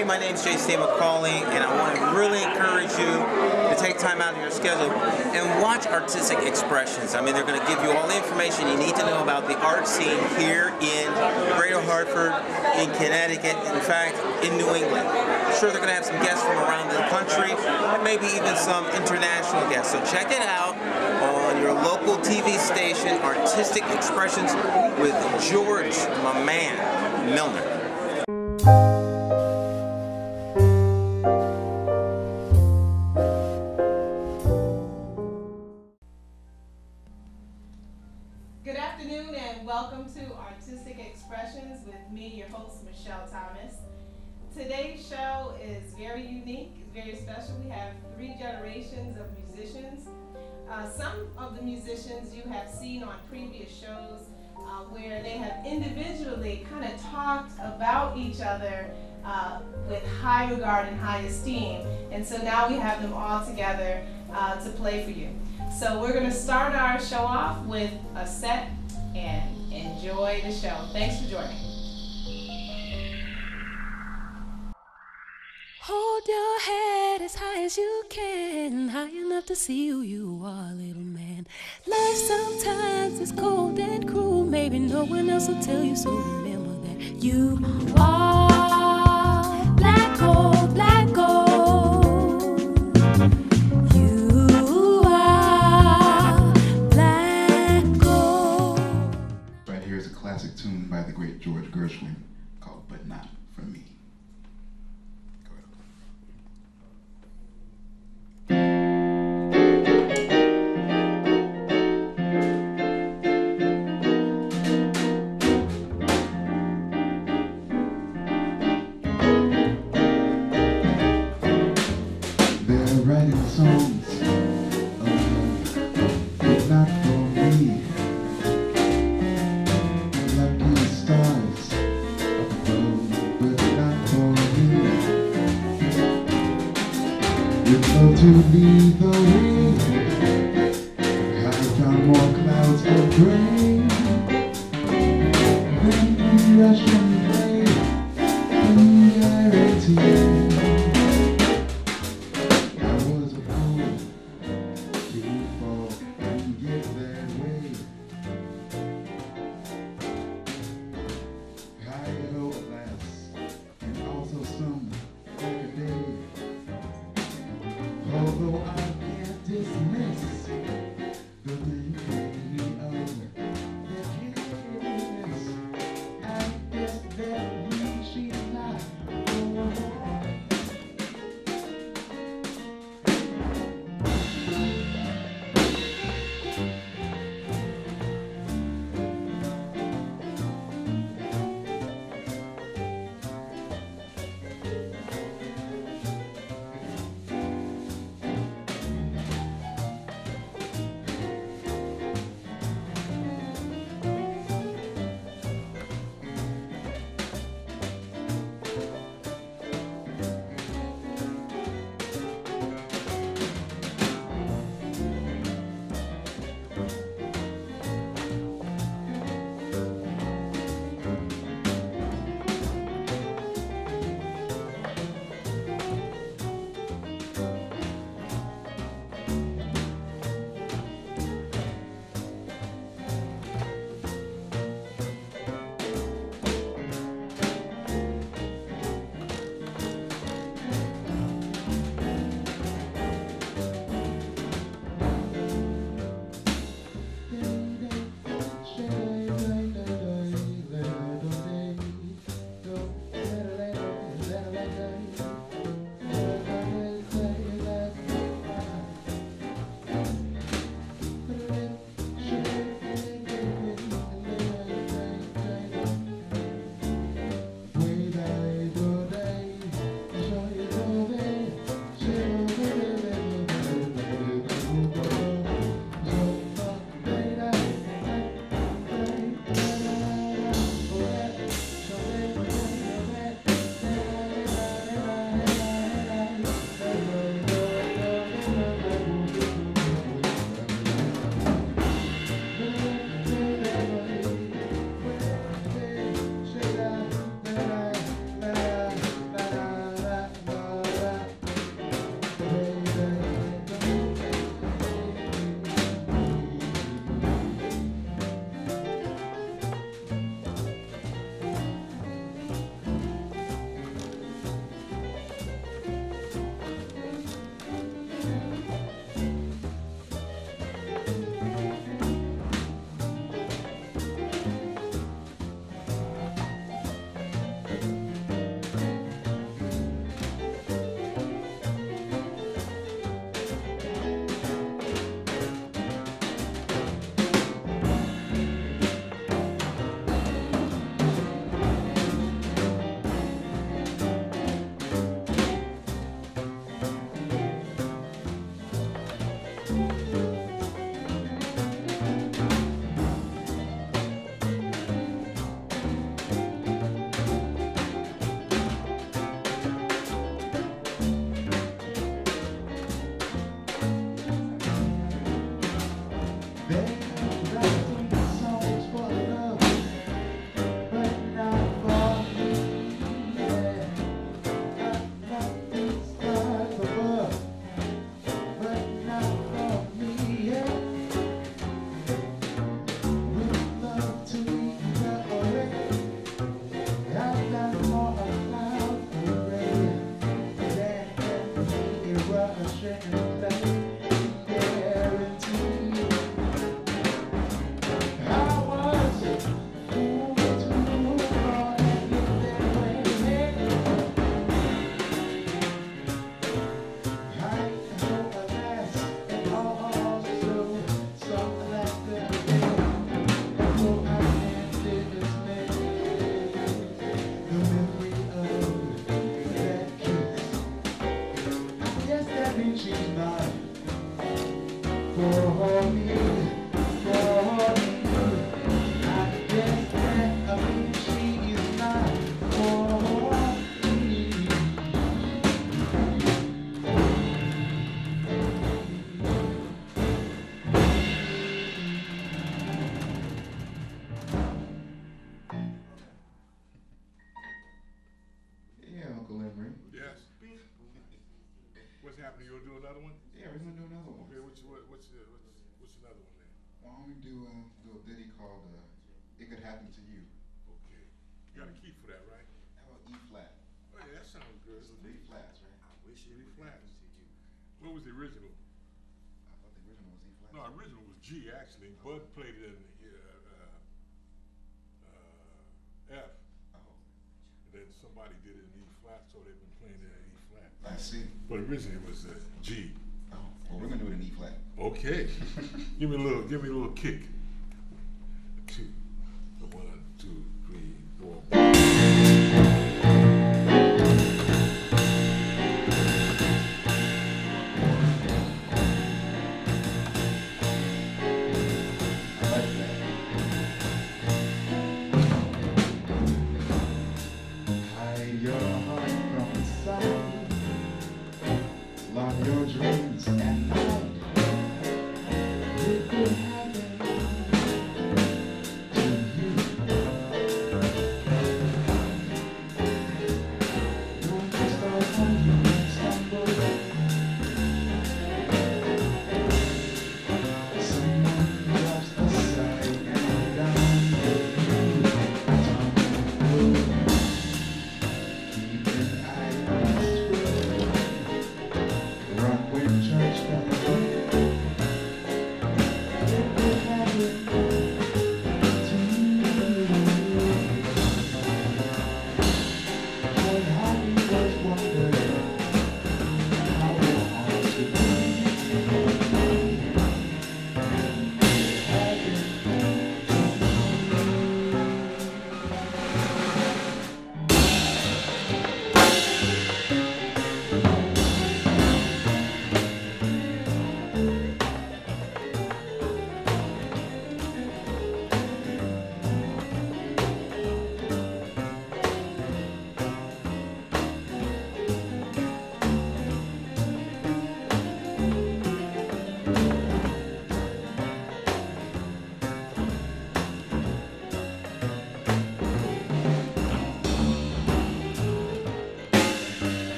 Hey, my name's J.C. McCauley, and I want to really encourage you to take time out of your schedule and watch Artistic Expressions. I mean, they're going to give you all the information you need to know about the art scene here in Greater Hartford, in Connecticut, in fact, in New England. I'm sure they're going to have some guests from around the country, and maybe even some international guests. So check it out on your local TV station, Artistic Expressions, with George, my man, Milner. Good afternoon and welcome to Artistic Expressions with me, your host, Michelle Thomas. Today's show is very unique, it's very special. We have 3 generations of musicians. Some of the musicians you have seen on previous shows where they have individually kind of talked about each other with high regard and high esteem. And so now we have them all together to play for you. So we're going to start our show off with a set and enjoy the show. Thanks for joining. Hold your head as high as you can, high enough to see who you are, little man. Life sometimes is cold and cruel, maybe no one else will tell you, so remember that you are black gold, black gold. You are black gold. Right here is a classic tune by the great George Gershwin called But Not For Me. Writing songs but not for me. Lucky stars above, but not for me. You know to lead the way. I found more clouds of gray. Then we rush and play familiarity. Although I can't Why don't we do a little ditty called It Could Happen to You? Okay. You got a key for that, right? How about E flat? Oh, yeah, that sounds good. It's 3 flats, right? I wish it Three would flats. happen to you. What was the original? I thought the original was E flat. No, original was G actually. Bud played it in F. Oh, And then somebody did it in E flat, so they've been playing it in E flat. I see. But originally it was G. Oh, well, we're gonna do it in E flat. Okay. give me a little kick. 2, 1, 2, 3, 4. I like that. Hide your heart from the sun. Lock your dreams at night. It could happen to you.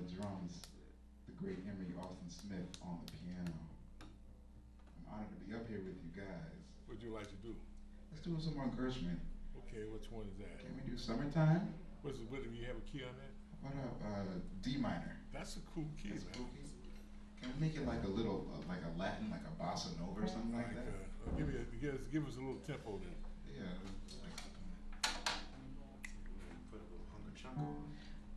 drums, the great Emery Smith on the piano. I'm honored to be up here with you guys. What'd you like to do? Let's do some more Gershwin. Okay, which one is that? Can we do Summertime? What, do you have a key on that? What up, D minor? That's a cool key, That's a man. cool key. Can we make it like a little, like a Latin, like a bossa nova or something like that? Give us a little tempo then. Yeah. Put a little hunker chunk on.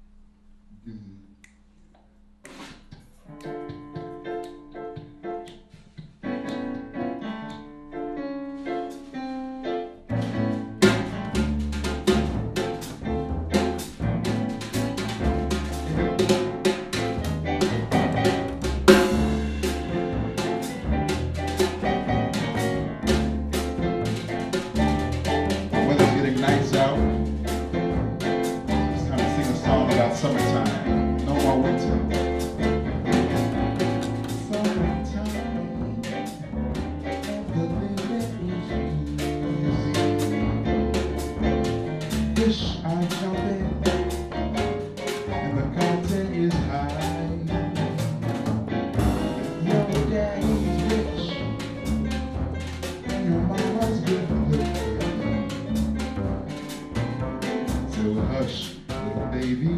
Summertime, no more winter. Summertime, the living is easy. Fish are jumping, and the content is high. Your daddy's rich, and your mama's good looking. So hush, little baby.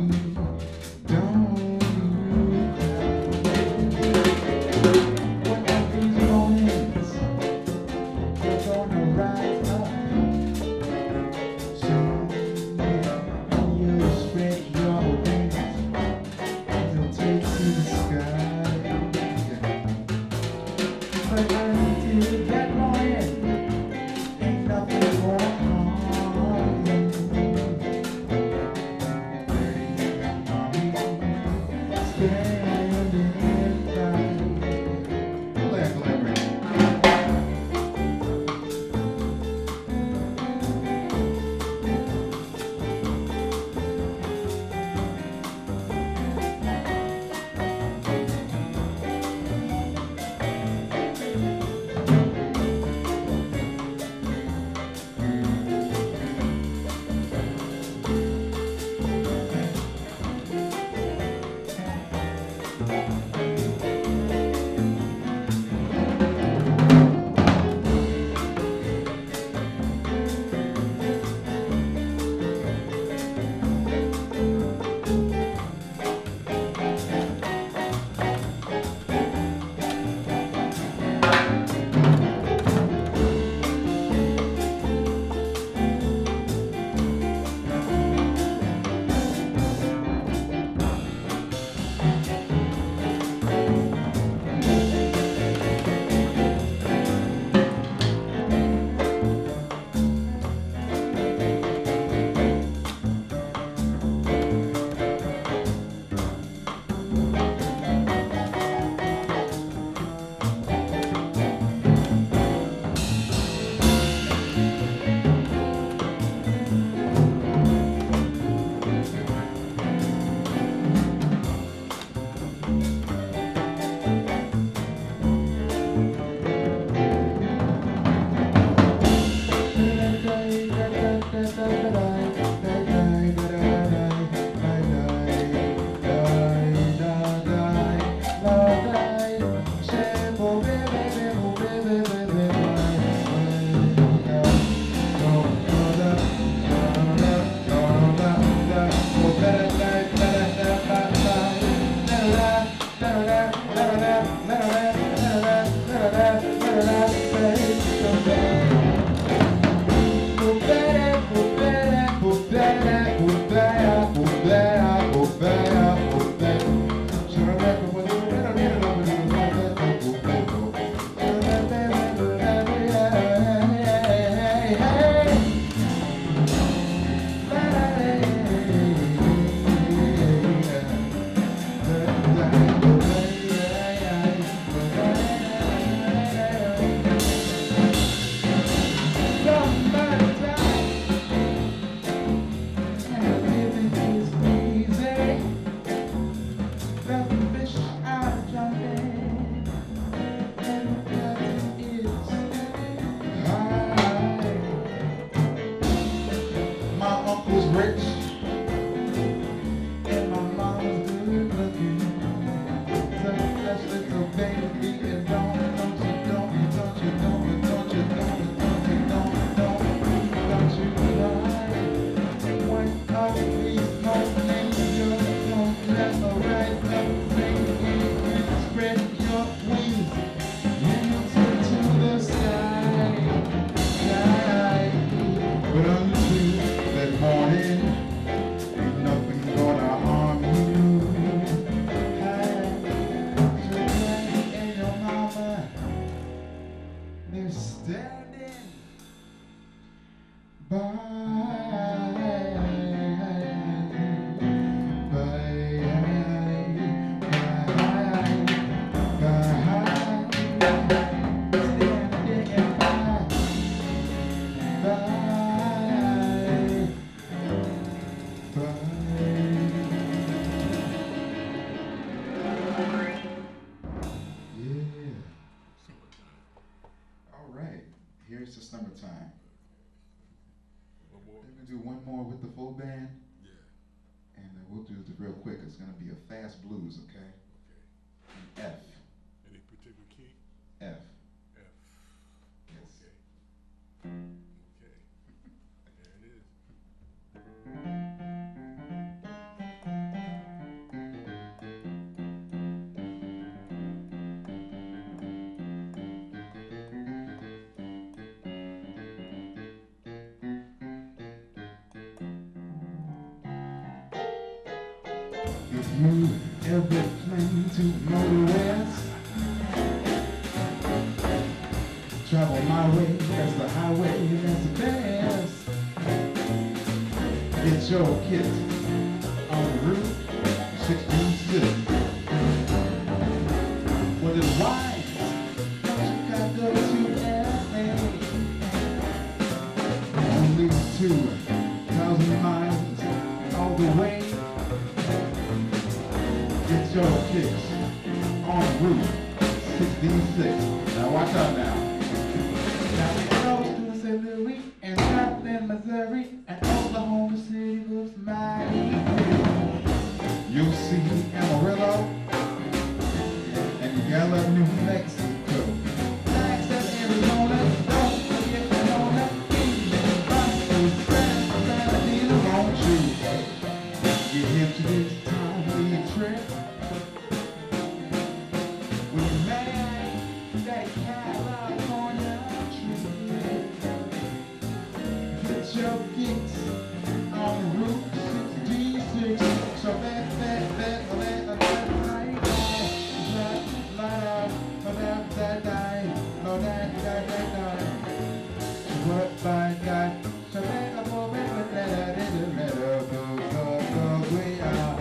your wings into the sky, sky. But until that morning, ain't nothing gonna harm you. Daddy and your mama, they're standing by. Here's the summertime. One more? We're gonna do one more with the full band, Yeah. and we'll do this real quick. It's gonna be a fast blues, okay? Okay. F. Any particular key? F. F. Yes. Okay. Okay. There it is. If you ever plan to go to West, travel my way, that's the highway, that's the best. Get your kit on Route 66. Well, it's wide, Chicago to LA. Only 2,000 miles all the way. Get your kicks on Route 66. Now watch out now. Now we go to St. Louis and Joplin, Missouri, and Oklahoma City looks mighty pretty. You'll see Amarillo and Gallup, New Mexico. Texas, Arizona, don't forget Winona, Phoenix, Boston, San Bernardino, won't you? Get hip to this timely trip. When you make that California trip, get your kicks on Route 66. So that night, what by God, so that I'm over with that in the middle, go, we are.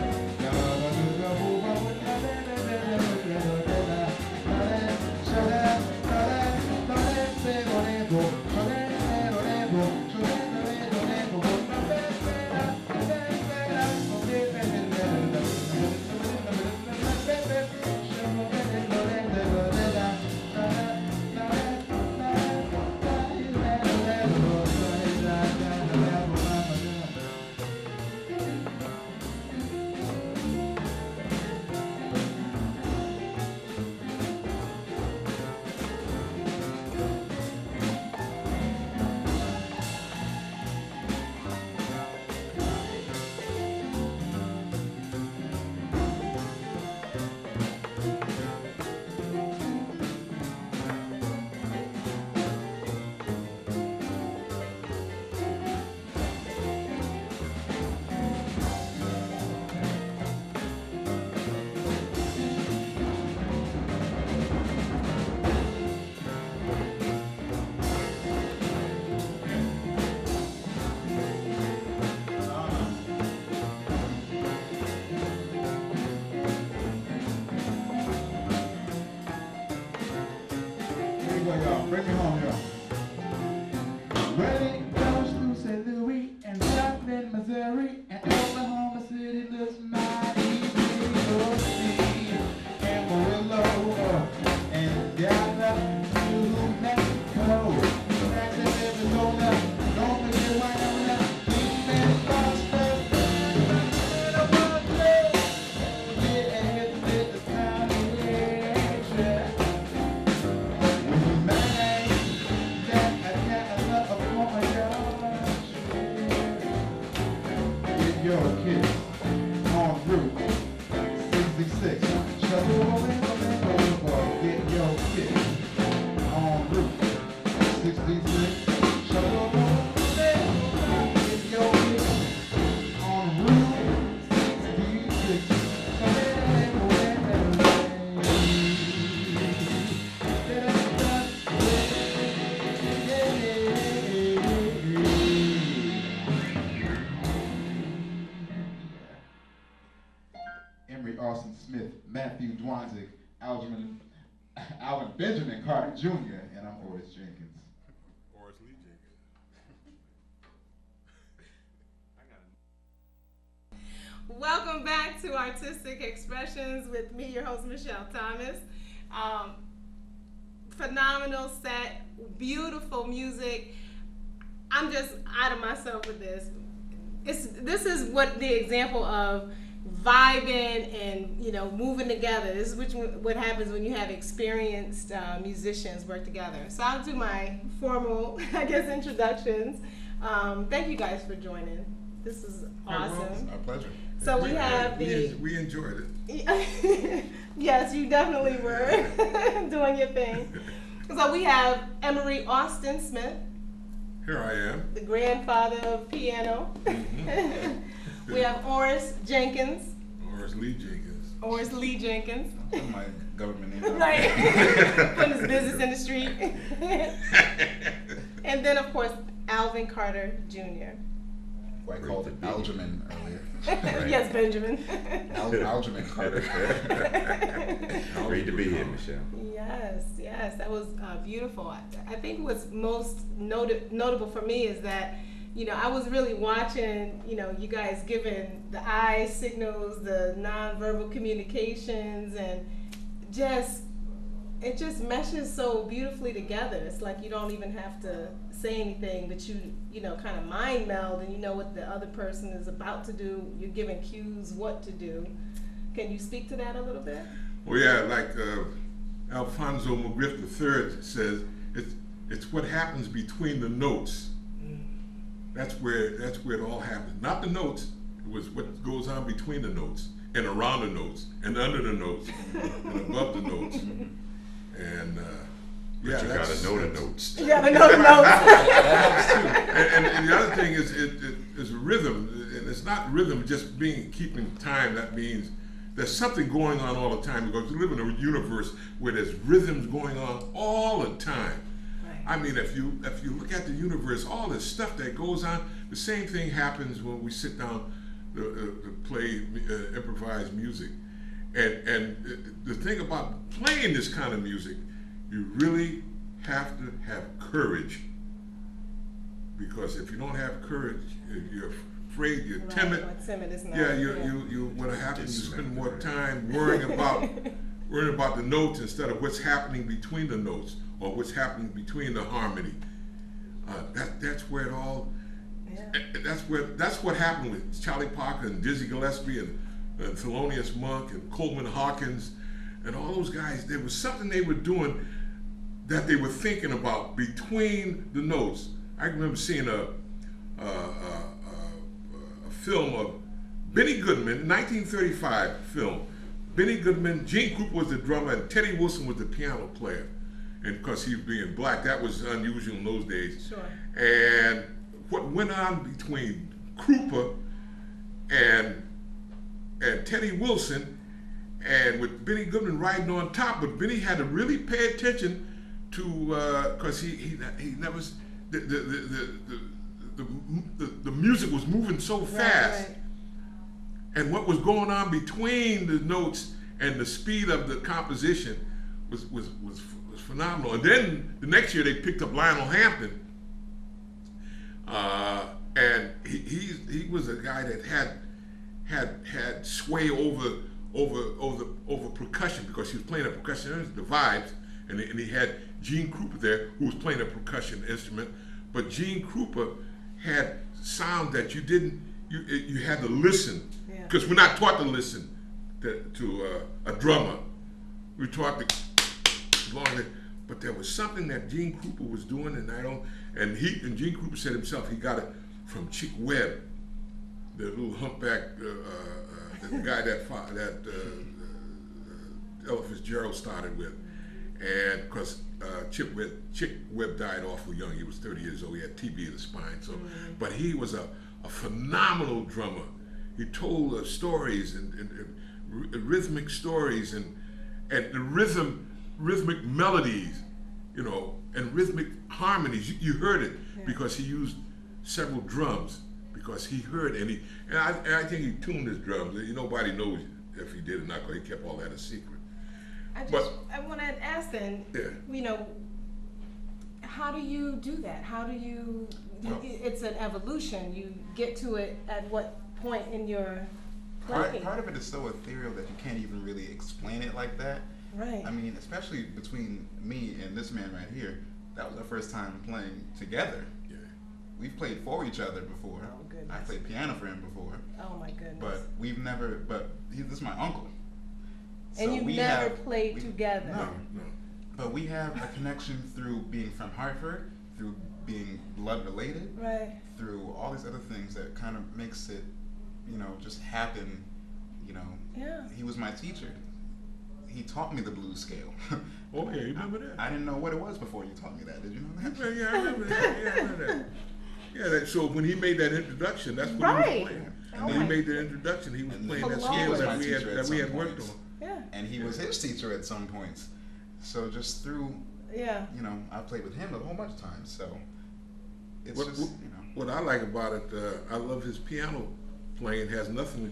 Bring me home, y'all. When it goes through St. Louis and Joplin, Missouri, and Oklahoma City looks mighty big. Oh, see, Amarillo and Gallup, New Mexico, Texas, Arizona, don't forget Winona, Phoenix, Boston, classic Alvin Benjamin Carter Jr., and I'm Orice Jenkins. Orice Lee Jenkins. Welcome back to Artistic Expressions with me, your host, Michelle Thomas. Phenomenal set, beautiful music. I'm just out of myself with this. This is what the example of vibing and, you know, moving together. This is what happens when you have experienced musicians work together. So I'll do my formal, I guess, introductions. Thank you guys for joining. This is awesome. Our pleasure. So we have we enjoyed it. Yes, you definitely were doing your thing. So we have Emery Austin Smith. Here I am. The grandfather of piano. Mm-hmm. We have Orice Jenkins. Orice Lee Jenkins. Orice Lee Jenkins. I'm putting my government name out. Right. Putting his business in the street. And then, of course, Alvin Carter Jr. I called it Algerman earlier. Yes, Benjamin. Algerman Carter. Great to be here, Michelle. Yes, that was beautiful. I think what's most notable for me is that, you know, I was really watching, you know, you guys giving the eye signals, the nonverbal communications, and it just meshes so beautifully together. It's like you don't even have to say anything, but you know, kind of mind meld, and you know what the other person is about to do. You're giving cues what to do. Can you speak to that a little bit? Well, yeah, like Alfonso McGriff III says, it's what happens between the notes. That's where it all happens. Not the notes. It was what goes on between the notes and around the notes and under the notes and above the notes. And But you gotta know the notes. You gotta know the notes. and the other thing is is rhythm, and it's not rhythm just keeping time. That means there's something going on all the time, because we live in a universe where there's rhythms going on all the time. Right. I mean, if you look at the universe, all this stuff that goes on, the same thing happens when we sit down to play improvised music. And the thing about playing this kind of music, you really have to have courage. Because if you don't have courage, if you're afraid, you're timid. Right, timid is not, you what happens, you spend more time worrying about the notes instead of what's happening between the notes or what's happening between the harmony. That's where it all. Yeah. That's what happened with Charlie Parker and Dizzy Gillespie and Thelonious Monk and Coleman Hawkins and all those guys. There was something they were doing that they were thinking about between the notes. I remember seeing a film of Benny Goodman, 1935 film. Benny Goodman, Gene Krupa was the drummer, and Teddy Wilson was the piano player. And because he was being black, that was unusual in those days. Sure. And what went on between Krupa and Teddy Wilson, and with Benny Goodman riding on top, but Benny had to really pay attention to, because he never, the music was moving so fast. Right. And what was going on between the notes and the speed of the composition was phenomenal. And then the next year they picked up Lionel Hampton, and he was a guy that had sway over percussion, because he was playing a percussion, the vibes, and he had Gene Krupa there, who was playing a percussion instrument. But Gene Krupa had sound that you had to listen, because we're not taught to listen to a drummer. We're taught to but there was something that Gene Krupa was doing, and Gene Krupa said himself he got it from Chick Webb, the little humpback, the guy that Ella Fitzgerald started with. And because Chick Webb died awful young, he was 30 years old, he had TB in the spine. So, but he was a phenomenal drummer. He told stories and rhythmic stories and the rhythmic melodies, you know, and rhythmic harmonies. You heard it because he used several drums, because he heard, and I think he tuned his drums. Nobody knows if he did or not, because he kept all that a secret. I want to ask then, you know, how do you do that? How do you, it's an evolution. You get to it at what point in your playing? Part of it is so ethereal that you can't even really explain it like that. Right. I mean, especially between me and this man right here, that was our first time playing together. Yeah. We've played for each other before. Oh, goodness. I played piano for him before. Oh, my goodness. But we've never, this is my uncle. And So you we never have- played we- together? No. But we have a connection through being from Hartford, through being blood related, Right. through all these other things that kind of makes it, you know, just happen, you know. Yeah. He was my teacher. He taught me the blues scale. Oh yeah, you remember that? I didn't know what it was before you taught me that. Did you know that? Yeah, I remember that. Yeah, I remember that. Yeah, so when he made that introduction, that's what Right. he was playing. And when then- he made the introduction, he was and playing that Hello. scale was that my we teacher at had some worked on. points. Yeah. And he was his teacher at some points. So just through, Yeah. you know, I played with him a whole bunch of times. So it's What, just, you know. what I like about it, I love his piano playing. It has nothing.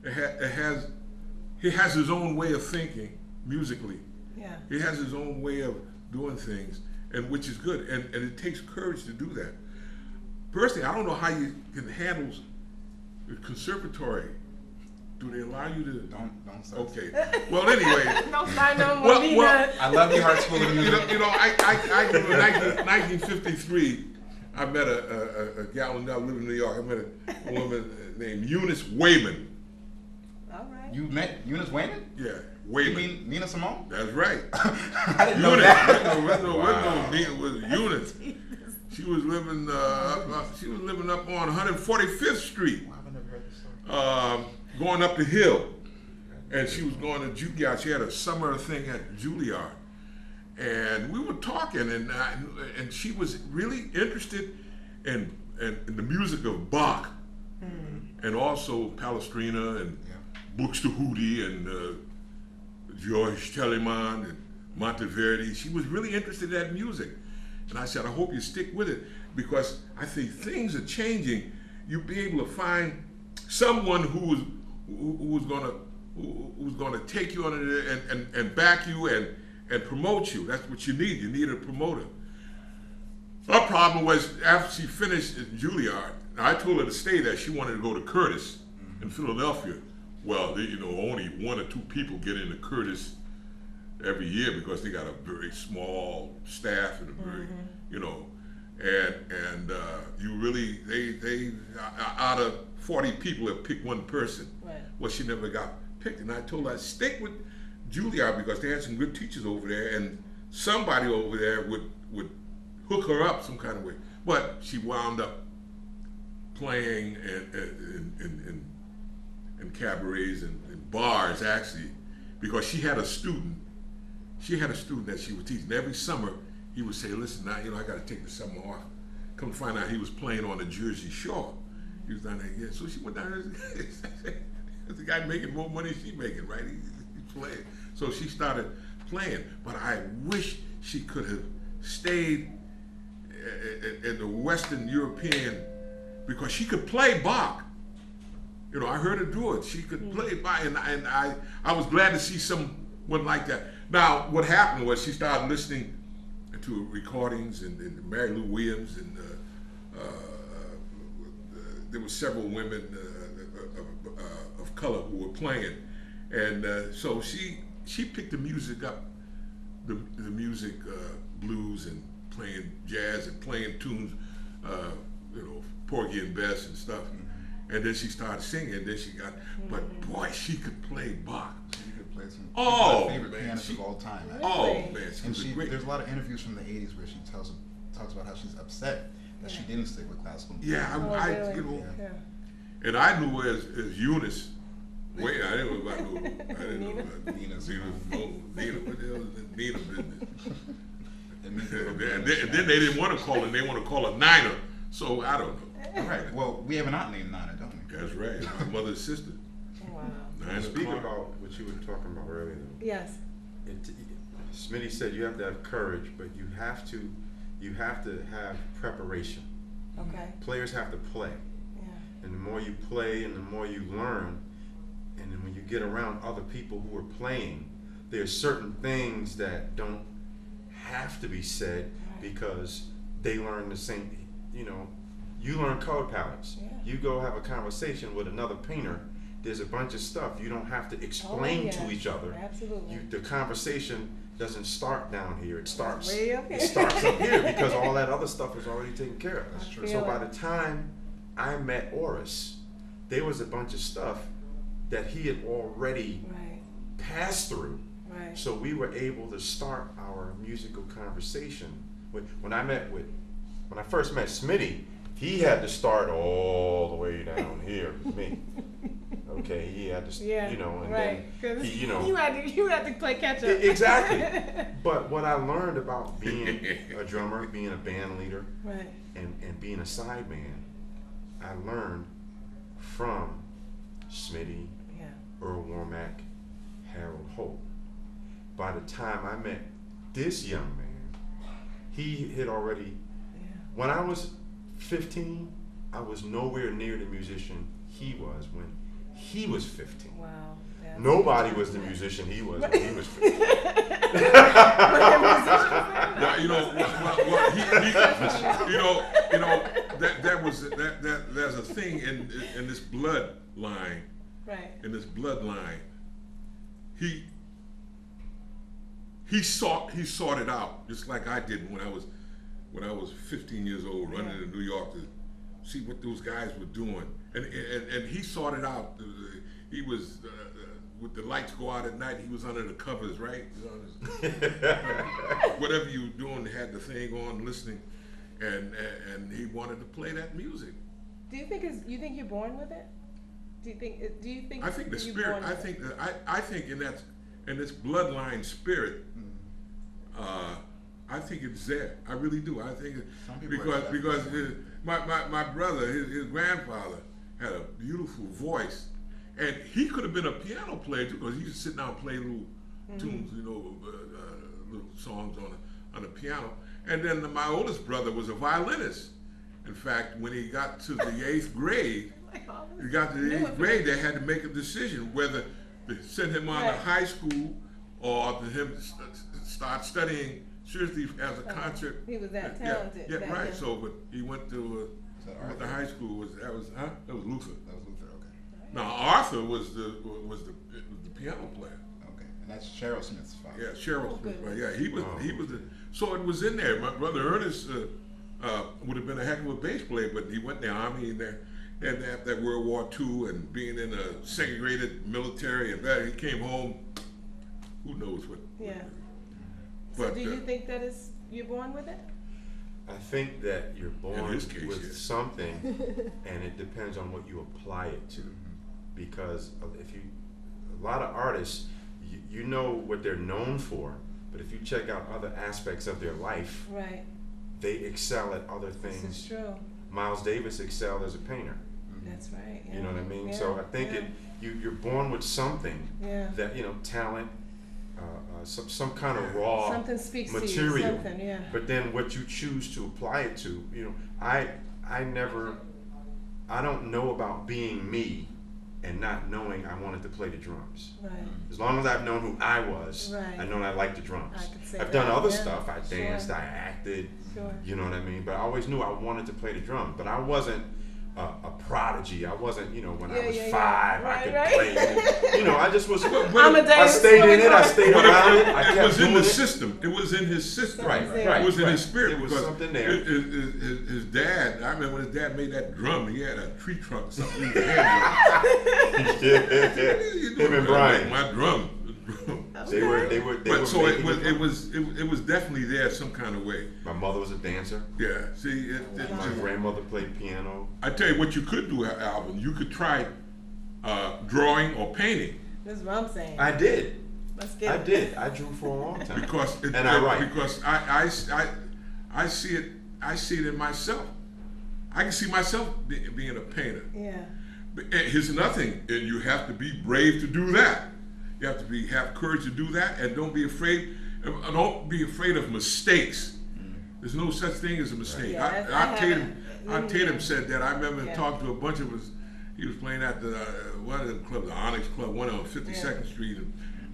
He has his own way of thinking musically. Yeah. He has his own way of doing things, and which is good. And it takes courage to do that. Personally, I don't know how you can handle the conservatory. Do they allow you to? Don't start. Okay. Well, anyway. Don't sign no more peanuts. I love the Art School of Music. You know, in 1953, I met a gal who lived in New York. I met a woman named Eunice Wayman. All right. You met Eunice Wayman? Yeah, You Wayman. mean Nina Simone? That's right. I didn't know Eunice. that. It was Eunice. She was living. She was living up on 145th Street. Wow, I've never heard this story. Going up the hill, and she was going to Juilliard. She had a summer thing at Juilliard, and we were talking, and she was really interested in the music of Bach, and also Palestrina and Buxtehude and George Telemann and Monteverdi. She was really interested in that music, and I said, I hope you stick with it, because I think things are changing. You'll be able to find someone who's gonna take you under there and back you and promote you. That's what you need. You need a promoter. Her problem was, after she finished at Juilliard, I told her to stay there. She wanted to go to Curtis in Philadelphia. Well, only one or two people get into Curtis every year because they got a very small staff and a very, and you really, they out of 40 people have picked one person. Right. Well, she never got picked, and I told her I'd stick with Juilliard because they had some good teachers over there, and somebody over there would hook her up some kind of way. But she wound up playing in cabarets and bars, actually, because she had a student. She had a student that she was teaching. Every summer, he would say, listen, now, I got to take the summer off. Come to find out he was playing on the Jersey Shore. He was down there, yeah. So she went down there. The guy making more money than she making, right? He's playing. So she started playing. But I wish she could have stayed in the Western European, because she could play Bach. I heard her do it. She could play Bach, and I was glad to see someone like that. Now, what happened was she started listening to recordings and Mary Lou Williams, and there were several women of color who were playing, and so she picked the music up, the music, blues, and playing jazz and playing tunes, Porgy and Bess and stuff, and then she started singing. And then she got, but boy, she could play Bach. She could play some Oh, my favorite man, pianists of all time. Actually. Oh man, And she was great. there's a lot of interviews from the 80s where she talks about how she's upset that she didn't stick with classical music. Yeah, Really? Yeah. and I knew her as Eunice. Wait, I didn't know about Nina. Nina. What the hell is that Nina business? And then they didn't want to call her. They want to call her Nina. So I don't know. All right. Well, we have an aunt named Nina, don't we? That's right. My mother's sister. Wow. Nina Speaking Clark. about what you were talking about earlier, though, Yes. Smitty said you have to have courage, but you have to have preparation. Okay. Players have to play, Yeah. and the more you play, and the more you learn, and then when you get around other people who are playing, there's certain things that don't have to be said because they learn the same, you know, you learn color palettes. Yeah. You go have a conversation with another painter, there's a bunch of stuff you don't have to explain to each other. Absolutely. The conversation doesn't start down here, it starts way up here. It starts up here because all that other stuff is already taken care of. That's true. So by the time I met Orice, there was a bunch of stuff that he had already passed through. Right. So we were able to start our musical conversation. When I first met Smitty, he had to start all the way down here with me. Okay, he had to, you know, and then he, you know, you had to play catch up. Exactly. But what I learned about being a drummer, being a band leader, and being a sideman, I learned from Smitty, Earl Warmack, Harold Holt. By the time I met this young man, he had already, when I was 15, I was nowhere near the musician he was when he was 15. Wow. Nobody was the musician he was when he was 15. Now, you know, there's a thing in this bloodline. Right. In this bloodline, he sought it out just like I did when I was 15 years old, running to New York to see what those guys were doing, and he sought it out. He was with the lights go out at night. He was under the covers, right? Whatever you were doing, had the thing on, listening, and he wanted to play that music. Do you think you're born with it? Do you think? I think the spirit. I think in this bloodline spirit. I think it's there. I really do. I think because my brother, his grandfather, had a beautiful voice, and he could have been a piano player too, because he used to sit down and play little tunes, you know, little songs on the piano. And then my oldest brother was a violinist. In fact, when he got to the 8th grade, they had to make a decision whether to send him on to high school or to him start studying seriously as a concert. He was that talented. Yeah, right. So, but he went to high school. That was Luther. That was Luther. Okay. Now Arthur was the piano player. Okay, and that's Cheryl Smith's father. Yeah, Cheryl Smith. Yeah, he was the. So it was in there. My brother Ernest would have been a heck of a bass player, but he went in the army and after World War II and being in a segregated military, and he came home. Who knows what? Yeah. But, so do you think that you're born with it? I think that you're born with something, and it depends on what you apply it to. Because a lot of artists, you know what they're known for, but if you check out other aspects of their life, they excel at other things. This is true. Miles Davis excelled as a painter. That's right. Yeah. You know what I mean? Yeah. So I think you're born with something that, you know, talent, some kind of raw something speaks material. To you, something, But then what you choose to apply it to, you know, I don't know about being me and not knowing I wanted to play the drums. Right. As long as I've known who I was, I know I liked the drums. I've done other stuff. I danced, I acted, you know what I mean? But I always knew I wanted to play the drums. But I wasn't a prodigy. I wasn't, you know, when I was 5, I could play. You know, I just was. I stayed in it. I stayed around it. I kept it was in the it. system. It was in his system. Right. It was in his spirit. There was something there. His dad. I remember when his dad made that drum. He had a tree trunk or something in his hand. Him and Brian. My drum. They were. So it was definitely there some kind of way. My mother was a dancer. Yeah. See, my grandmother played piano. I tell you what you could do, Alvin. You could try drawing or painting. That's what I'm saying. I did. Let's get I did. I drew for a long time. I write. Because I see it. I see it in myself. I can see myself being a painter. Yeah. But here's nothing, and you have to be brave to do that. You have to have courage to do that, and don't be afraid. Don't be afraid of mistakes. There's no such thing as a mistake. Tatum said that. I remember talking to a bunch of us. He was playing at one of the clubs, the Onyx Club, one on 52nd Street, and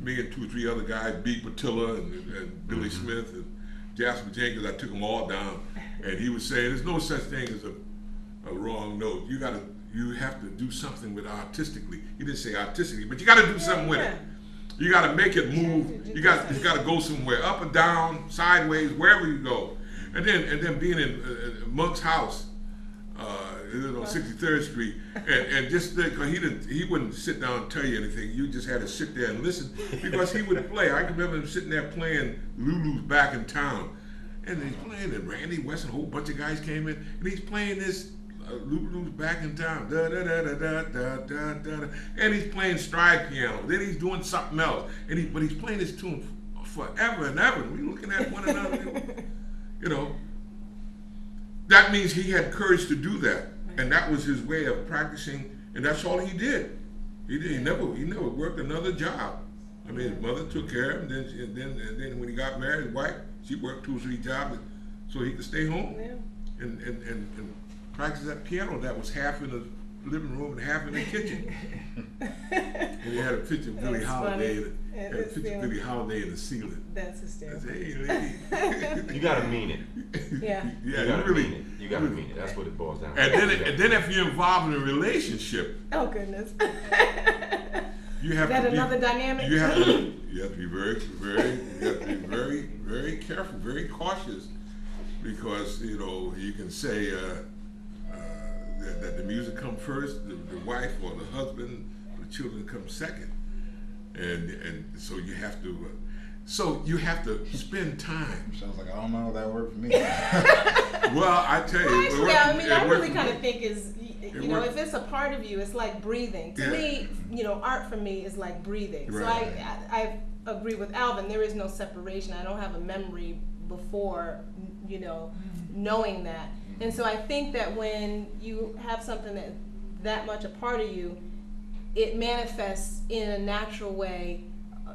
me and 2 or 3 other guys, B. Patilla and Billy Smith and Jasper Jenkins, I took them all down, and he was saying, there's no such thing as a wrong note. You have to do something with it artistically. He didn't say artistically, but you got to do something with it. You got to make it move. You got to go somewhere, up and down, sideways, wherever you go. And then being in Monk's house, on 63rd Street, and just because he wouldn't sit down and tell you anything. You just had to sit there and listen because he would play. I can remember him sitting there playing Lulu's Back in Town, and he's playing, and Randy West and a whole bunch of guys came in, and he's playing this Lulu's Back in Town, da da da da da da da da, and he's playing stride piano. Then he's doing something else, but he's playing this tune forever and ever. We're looking at one another, you know. That means he had courage to do that, and that was his way of practicing, and that's all he did. He never worked another job. I mean, his mother took care of him, and then when he got married, his wife, she worked 2 or 3 jobs so he could stay home and practice that piano that was half in the living room and half in the kitchen. And he had a picture of Billie Holiday. Had a picture of Billie Holiday in the ceiling. That's hysterical. Hey, lady. You gotta mean it. Yeah. Yeah, You gotta really, mean it. You gotta mean it. That's what it boils down to. and then if you're involved in a relationship, Oh goodness. you have Is that to be, another dynamic? You have to be very careful, very cautious, because you can say that the music comes first, the wife or the husband, the children come second, and so you have to spend time. Sounds like I don't know that word for me. Well, I tell you, Actually, I really kind of think is, if it's a part of you, it's like breathing. To me, art for me is like breathing. Right. So I agree with Alvin. There is no separation. I don't have a memory before, knowing that. And so I think that when you have something that much a part of you, it manifests in a natural way,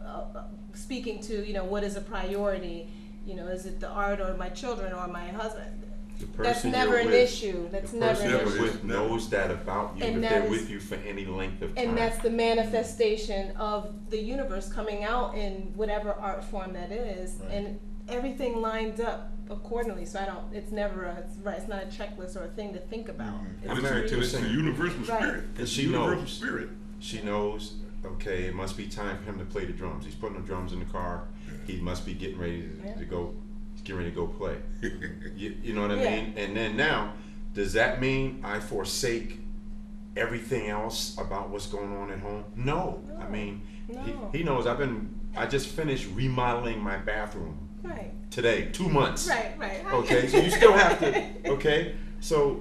speaking to, what is a priority. Is it the art or my children or my husband? That's never an issue. That's never an issue. The person you're with knows that about you if they're with you for any length of time. And that's the manifestation of the universe coming out in whatever art form that is. Right. And everything lines up accordingly. So it's never it's not a checklist or a thing to think about. It's a universal spirit. Right. It's a universal spirit. She knows, okay, it must be time for him to play the drums. He's putting the drums in the car. He must be getting ready to go. He's getting ready to go play. You know what I mean? And then now, does that mean I forsake everything else about what's going on at home? No. I mean, he knows. I just finished remodeling my bathroom. Right. Today, 2 months. Right. Okay, so you still have to. Okay, so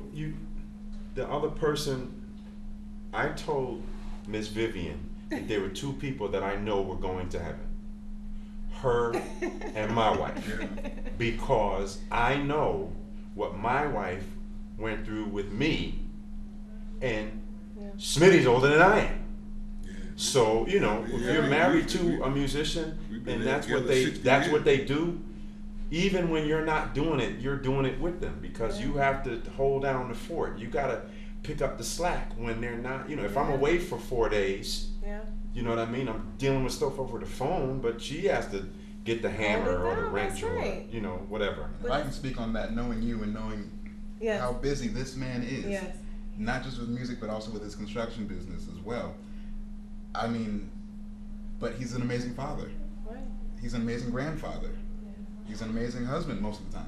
the other person, I told Miss Vivian that there were 2 people that I know were going to heaven. Her and my wife. Because I know what my wife went through with me, and Smitty's older than I am. So, if you're married to a musician and that's what they do, even when you're not doing it, you're doing it with them, because you have to hold down the fort. You got to pick up the slack when they're not, if I'm away for 4 days, you know what I mean? I'm dealing with stuff over the phone, but she has to get the hammer or the wrench or, whatever. If I can speak on that, knowing you and knowing how busy this man is, not just with music, but also with his construction business as well. I mean, but he's an amazing father. Right. He's an amazing grandfather. He's an amazing husband most of the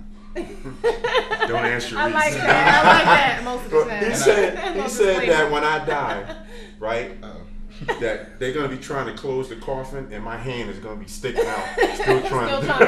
time. Don't answer. I like that most of the time. He said that when I die, right? That they're gonna be trying to close the coffin, and my hand is gonna be sticking out, still trying to.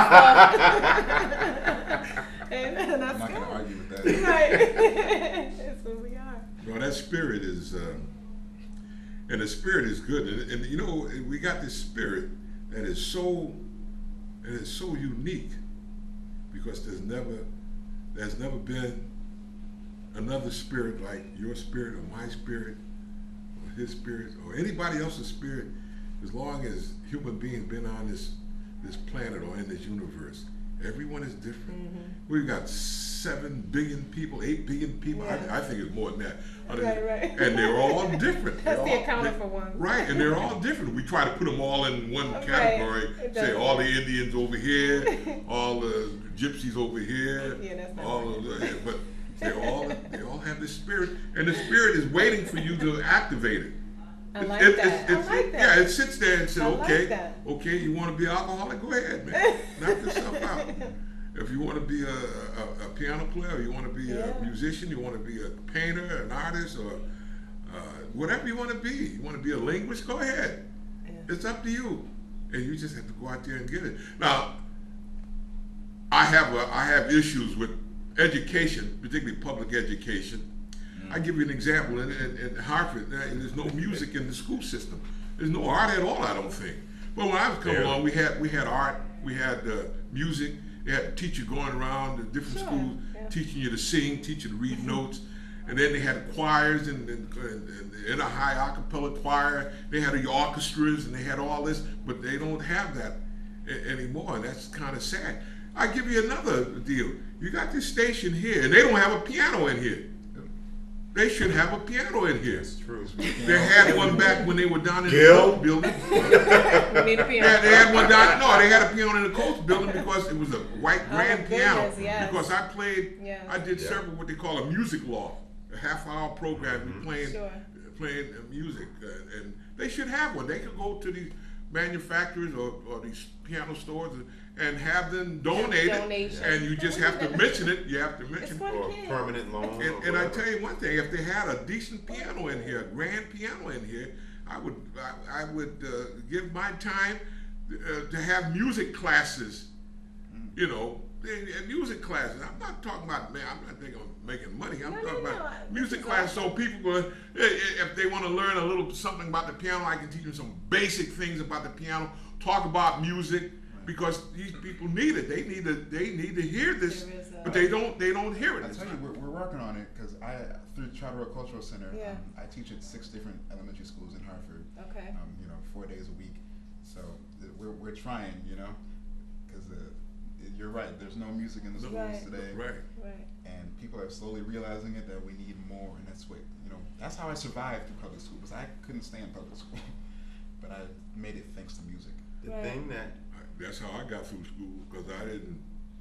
And I'm not gonna argue with that. Right. That's what we are. Well, that spirit is, and the spirit is good, and we got this spirit that is so unique, because there's never been another spirit like your spirit or my spirit or his spirit or anybody else's spirit, as long as human beings been on this planet or in this universe. Everyone is different. We've got 7 billion people, 8 billion people. Yeah. I think it's more than that. Right. And they're all different. That's the accountant for one. Right, and they're all different. We try to put them all in one category. Say all the Indians over here, all the gypsies over here. Yeah, that's not all right. of the, but they all have this spirit, and the spirit is waiting for you to activate it. I like that. Yeah, it sits there and says, okay, that. okay, you want to be an alcoholic? Go ahead, man. Knock yourself out. If you want to be a piano player, you want to be a musician, you want to be a painter, an artist, or whatever you want to be. You want to be a linguist? Go ahead. Yeah. It's up to you, and you just have to go out there and get it. Now, I have issues with education, particularly public education. I give you an example. In Harvard, there's no music in the school system. There's no art at all, I don't think. But when I was coming along, we had art, we had music. They had a teacher going around the different schools, teaching you to sing, teaching you to read notes. And then they had choirs and in a high a cappella choir. They had the orchestras and they had all this, but they don't have that anymore. And that's kind of sad. I give you another deal. You got this station here, and they don't have a piano in here. They should have a piano in here. That's true. They had one back when they were down in the Coast building. We need a piano. They had one down. No, they had a piano in the Coast building because it was a white grand piano. Yes. Because I played, I did several what they call a music loft, a half-hour program playing music, and they should have one. They could go to these manufacturers or these piano stores and have them donate it, and you just have to mention it. You have to mention it. Or a permanent loan. And I tell you one thing: if they had a decent piano in here, a grand piano in here, I would give my time to have music classes. You know, music classes. I'm not talking about, man, I'm not thinking of making money. I'm talking about music classes so people will, if they want to learn a little something about the piano, I can teach them some basic things about the piano, talk about music, because these people need it. They need to hear this, but they don't hear it. I tell you, we're working on it because through Charter Oak Cultural Center, I teach at 6 different elementary schools in Hartford. Okay. 4 days a week. So we're trying, because you're right. There's no music in the schools today. Right. And people are slowly realizing it, that we need more, and that's what that's how I survived through public school, because I couldn't stand public school, but I made it thanks to music. The thing that's how I got through school, because I didn't,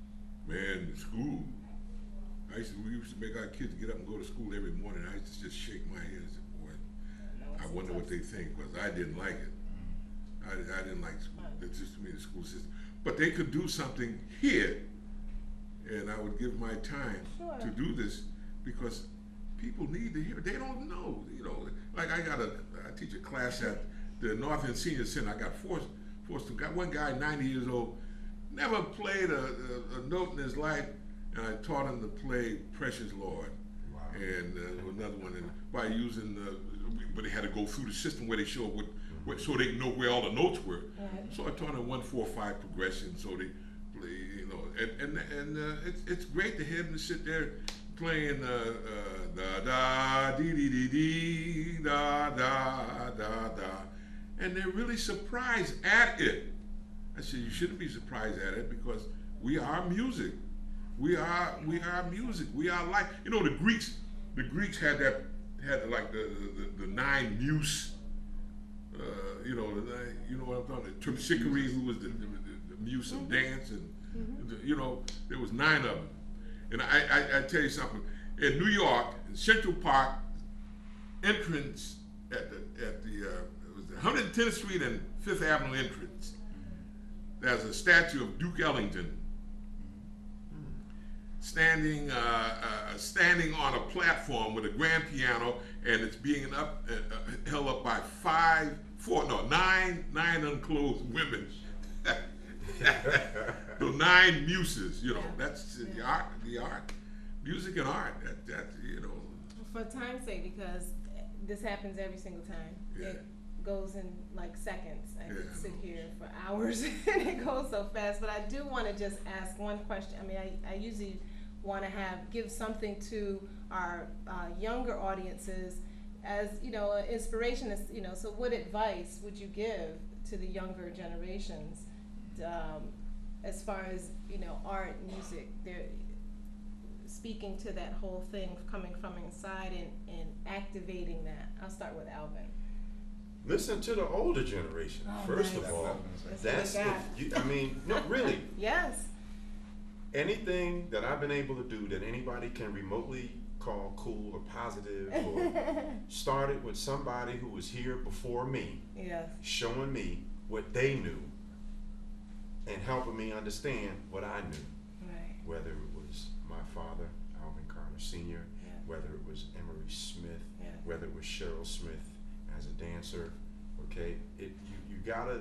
man, school. We used to make our kids get up and go to school every morning. I used to just shake my head and say, boy, I wonder what they think, because I didn't like it. I didn't like school. It's just to me the school system. But they could do something here, and I would give my time to do this, because people need to hear it. They don't know, Like I teach a class at the North End Senior Center. I got got one guy, 90 years old, never played a note in his life, and I taught him to play Precious Lord. Wow. And another one, by using but they had to go through the system where they show what so they know where all the notes were. Right. So I taught them 1-4-5 progression, so they play, and it's great to hear them sit there playing da da dee dee dee dee da da da da, and they're really surprised at it. I said, you shouldn't be surprised at it, because we are music. We are music. We are life. The Greeks had like the 9 muse. You know what I'm talking about. Terpsichore, who was the muse of dance, and there was 9 of them. And I tell you something. In New York, in Central Park, entrance at the it was the 110th Street and 5th Avenue entrance. There's a statue of Duke Ellington standing on a platform with a grand piano, and it's being held up by 9 unclothed women. The 9 muses, that's the art, music and art. That. For time's sake, because this happens every single time. Yeah. It goes in like seconds. I could sit here for hours and it goes so fast. But I do want to just ask one question. I mean, I usually want to give something to our younger audiences as inspiration. So what advice would you give to the younger generations as far as art, music? speaking to that whole thing coming from inside and activating that. I'll start with Alvin. Listen to the older generation. First of all, that's I mean, no, really. Yes. Anything that I've been able to do that anybody can remotely call cool or positive or started with somebody who was here before me, yes, showing me what they knew and helping me understand what I knew. Right. Whether it was my father, Alvin Carter Sr., whether it was Emery Smith, whether it was Cheryl Smith as a dancer, okay? You gotta,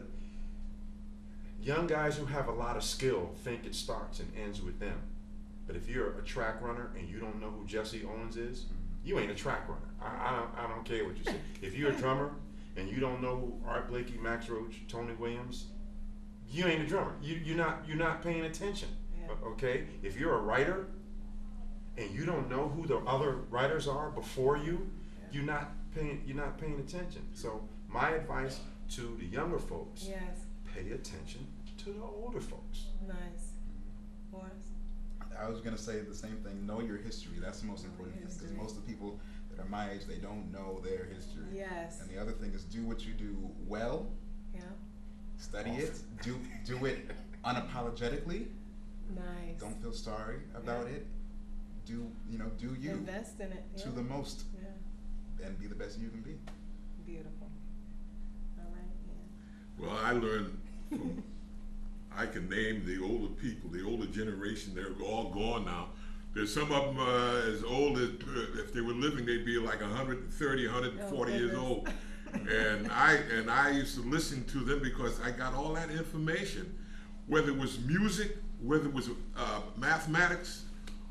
young guys who have a lot of skill think it starts and ends with them. But if you're a track runner and you don't know who Jesse Owens is, you ain't a track runner. I don't care what you say. If you're a drummer and you don't know who Art Blakey, Max Roach, Tony Williams, you ain't a drummer. You're not paying attention. Okay? If you're a writer and you don't know who the other writers are before you, you're not paying attention. So my advice to the younger folks, pay attention to the older folks. Nice. Orice? I was going to say the same thing. Know your history. That's the most important thing, because most of the people that are my age, they don't know their history. Yes. And the other thing is, do what you do well. Yeah. Study it. Do it unapologetically. Nice. Don't feel sorry about it. Do you. Invest in it. To the most. Yeah. And be the best you can be. Beautiful. All right. Yeah. Well, I learned from, I can name the older people, the older generation. They're all gone now. There's some of them as old as, if they were living, they'd be like 130, 140 years old. And I used to listen to them because I got all that information, whether it was music, whether it was mathematics,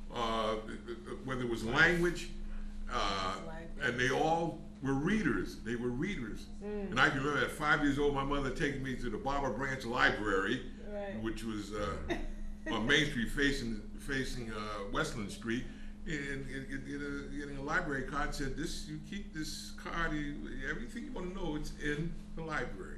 whether it was language, and they all were readers. They were readers. And I can remember at 5 years old, my mother taking me to the Barbara Branch Library, which was on Main Street facing Westland Street, and getting a library card, and said, you keep this card, everything you want to know, it's in the library.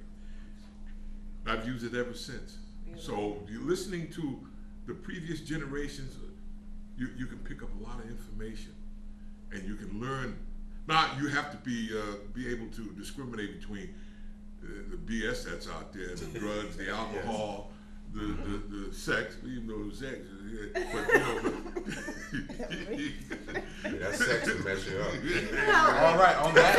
I've used it ever since. So you're listening to the previous generations, you can pick up a lot of information, and you can learn. Now you have to be able to discriminate between the BS that's out there, the drugs, the alcohol, the sex, even though sex, but that sex will mess you up. All right, on that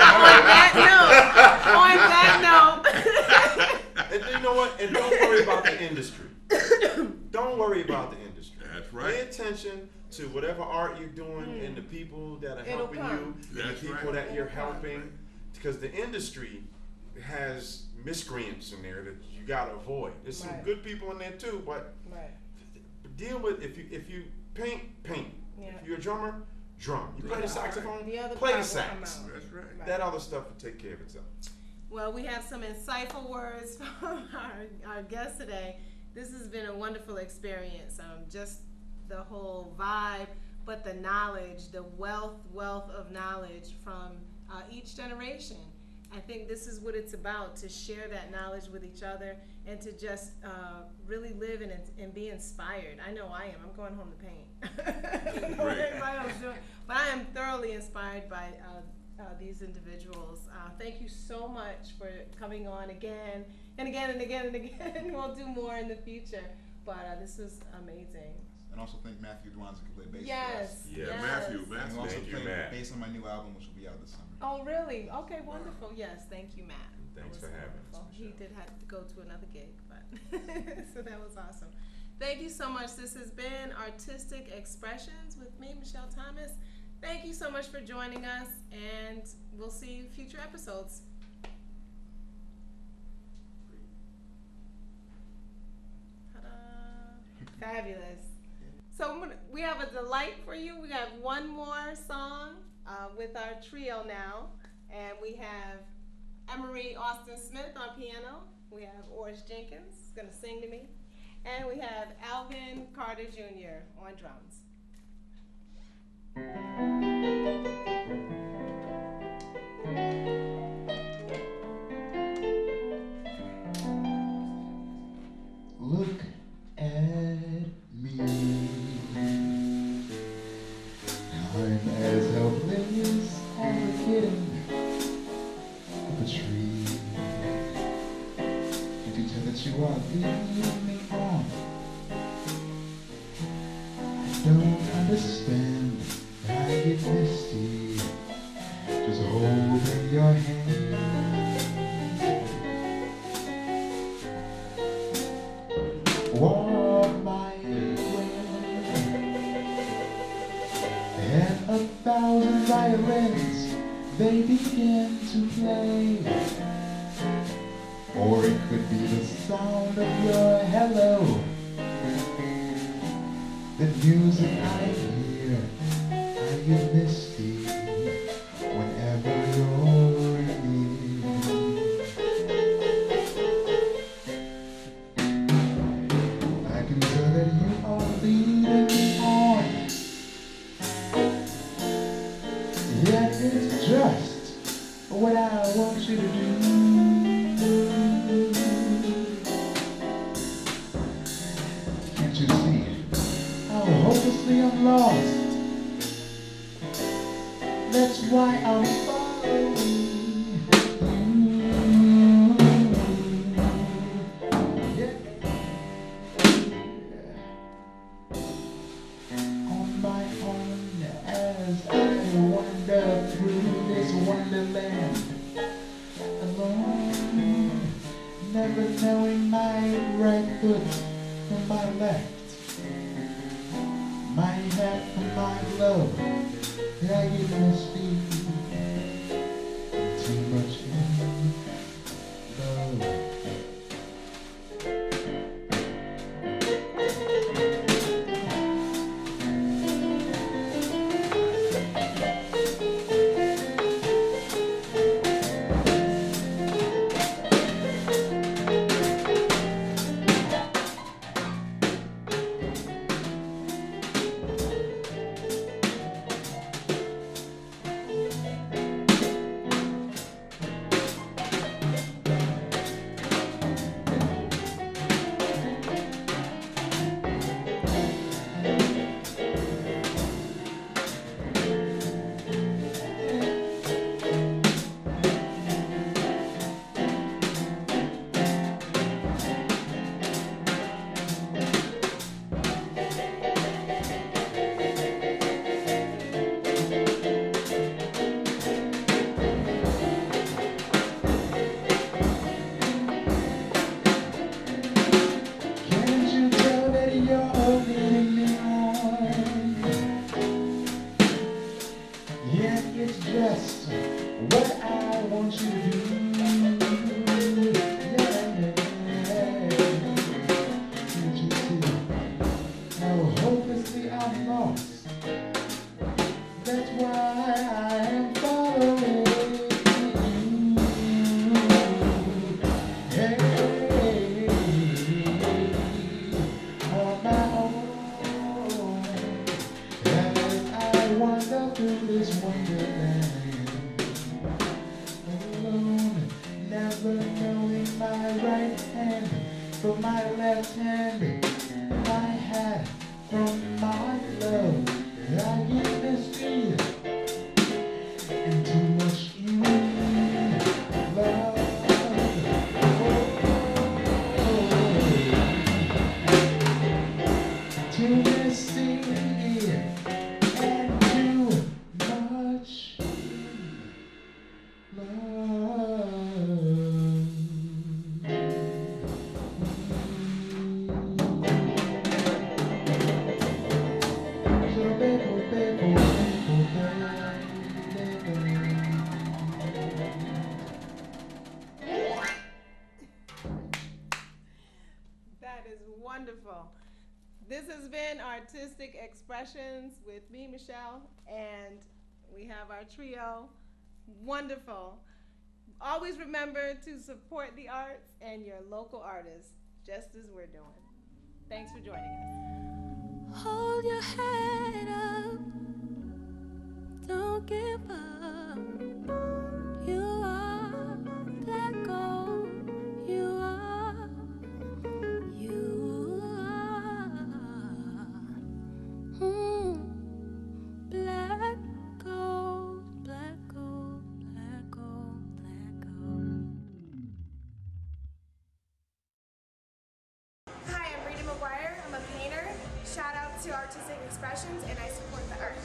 note. And you know what? And don't worry about the industry. Don't worry about the industry. That's right. Pay attention to whatever art you're doing and the people that are helping you, and the people that you're helping, because the industry has miscreants in there that you gotta avoid. There's some good people in there too, but deal with, if you paint. If you're a drummer, drum. You play the saxophone, play the sax. That's right. That other stuff will take care of itself. Well, we have some insightful words from our guest today. This has been a wonderful experience. Just the whole vibe, but the knowledge, the wealth of knowledge from each generation. I think this is what it's about, to share that knowledge with each other and to just really live and be inspired. I know I am. I'm going home to paint. But I am thoroughly inspired by these individuals. Thank you so much for coming on again and again and again and again. We'll do more in the future. But this was amazing. And also thank Matthew Dwanza who played bass yes, for us. Yeah, yes. Matthew. And also Thank you, playing Matt. bass on my new album, which will be out this summer. Oh, really? Okay, wonderful. Yes, thank you, Matt. Thanks for having us, Michelle. He did have to go to another gig, but so that was awesome. Thank you so much. This has been Artistic Expressions with me, Michelle Thomas. Thank you so much for joining us, and we'll see you in future episodes. Ta-da. Fabulous. So we have a delight for you. We have one more song with our trio now, and we have Emery Austin Smith on piano. We have Orice Jenkins going to sing to me, and we have Alvin Carter Jr. on drums. Look at me. don't understand. I get misty, just holding your hand. Walk my way, and 1,000 violins they begin to play. Or it could be the sound of your hello, the music I hear. I get misty whenever you're near. I can tell that you are leading me on, yet it's just what I want you to do. Can't you see how hopelessly I'm lost? That's why I'm following you. Yeah. On my own as I wander through this wonderland, alone, never knowing my right foot from my left, my hat from my glove. I get misty, too much in love. Wonderful. This has been Artistic Expressions with me, Michelle, and we have our trio. Wonderful. Always remember to support the arts and your local artists, just as we're doing. Thanks for joining us. Hold your head up. Don't give up. You are black gold. You are. You are. Black gold. Black gold. Black gold. Black gold. Hi, I'm Brady McGuire. I'm a painter. Shout out to Artistic Expressions, and I support the arts.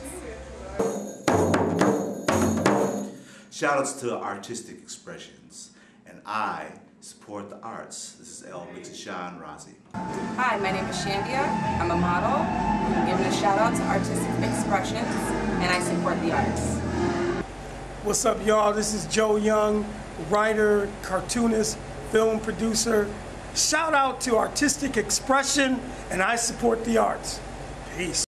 Shoutouts to Artistic Expressions, and I support the arts. This is Elvin, Sean, Rossi. Hi, my name is Shandia. I'm a model. I'm giving a shout out to Artistic Expressions, and I support the arts. What's up, y'all? This is Joe Young, writer, cartoonist, film producer. Shout out to Artistic Expression, and I support the arts. Peace.